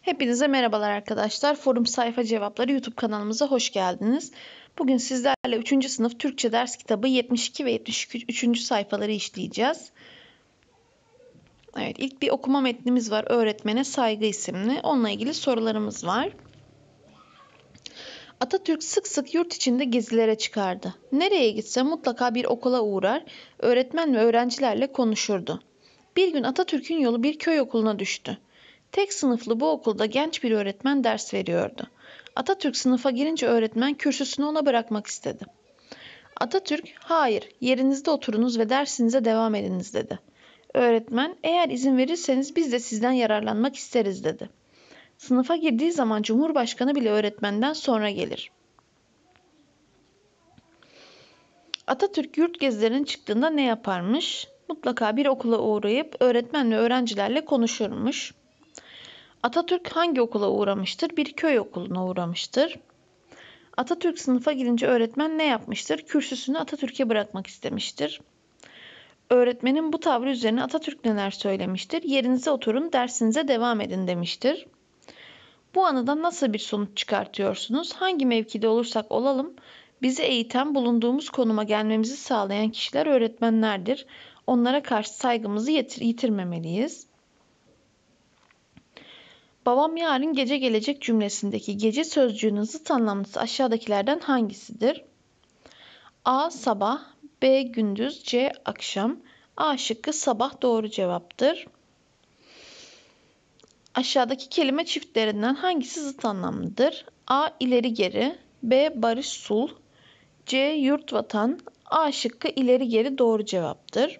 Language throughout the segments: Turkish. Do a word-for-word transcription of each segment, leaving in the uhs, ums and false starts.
Hepinize merhabalar arkadaşlar. Forum Sayfa Cevapları YouTube kanalımıza hoş geldiniz. Bugün sizlerle üçüncü sınıf Türkçe ders kitabı yetmiş iki ve yetmiş üç. sayfaları işleyeceğiz. Evet, ilk bir okuma metnimiz var. Öğretmene Saygı isimli. Onunla ilgili sorularımız var. Atatürk sık sık yurt içinde gezilere çıkardı. Nereye gitse mutlaka bir okula uğrar, öğretmen ve öğrencilerle konuşurdu. Bir gün Atatürk'ün yolu bir köy okuluna düştü. Tek sınıflı bu okulda genç bir öğretmen ders veriyordu. Atatürk sınıfa girince öğretmen kürsüsünü ona bırakmak istedi. Atatürk, "Hayır, yerinizde oturunuz ve dersinize devam ediniz." dedi. Öğretmen, "Eğer izin verirseniz biz de sizden yararlanmak isteriz." dedi. Sınıfa girdiği zaman Cumhurbaşkanı bile öğretmenden sonra gelir. Atatürk yurt gezilerine çıktığında ne yaparmış? Mutlaka bir okula uğrayıp öğretmen ve öğrencilerle konuşurmuş. Atatürk hangi okula uğramıştır? Bir köy okuluna uğramıştır. Atatürk sınıfa girince öğretmen ne yapmıştır? Kürsüsünü Atatürk'e bırakmak istemiştir. Öğretmenin bu tavrı üzerine Atatürk neler söylemiştir? Yerinize oturun, dersinize devam edin demiştir. Bu anıdan nasıl bir sonuç çıkartıyorsunuz? Hangi mevkide olursak olalım, bizi eğiten, bulunduğumuz konuma gelmemizi sağlayan kişiler öğretmenlerdir. Onlara karşı saygımızı yitir- yitirmemeliyiz. Babam yarın gece gelecek cümlesindeki gece sözcüğünün zıt anlamlısı aşağıdakilerden hangisidir? A. Sabah, B. Gündüz, C. Akşam. A şıkkı sabah doğru cevaptır. Aşağıdaki kelime çiftlerinden hangisi zıt anlamlıdır? A. İleri geri, B. Barış sulh, C. Yurt vatan. A şıkkı ileri geri doğru cevaptır.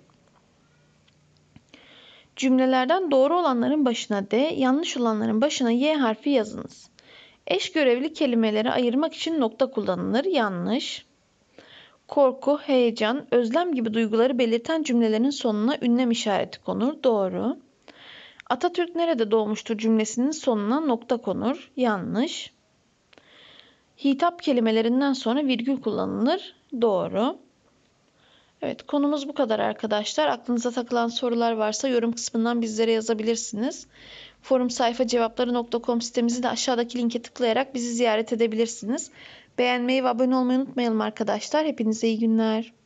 Cümlelerden doğru olanların başına D, yanlış olanların başına Y harfi yazınız. Eş görevli kelimeleri ayırmak için nokta kullanılır. Yanlış. Korku, heyecan, özlem gibi duyguları belirten cümlelerin sonuna ünlem işareti konur. Doğru. Atatürk nerede doğmuştur cümlesinin sonuna nokta konur. Yanlış. Hitap kelimelerinden sonra virgül kullanılır. Doğru. Evet, konumuz bu kadar arkadaşlar. Aklınıza takılan sorular varsa yorum kısmından bizlere yazabilirsiniz. forum sayfa cevapları nokta com sitemizi de aşağıdaki linke tıklayarak bizi ziyaret edebilirsiniz. Beğenmeyi ve abone olmayı unutmayalım arkadaşlar. Hepinize iyi günler.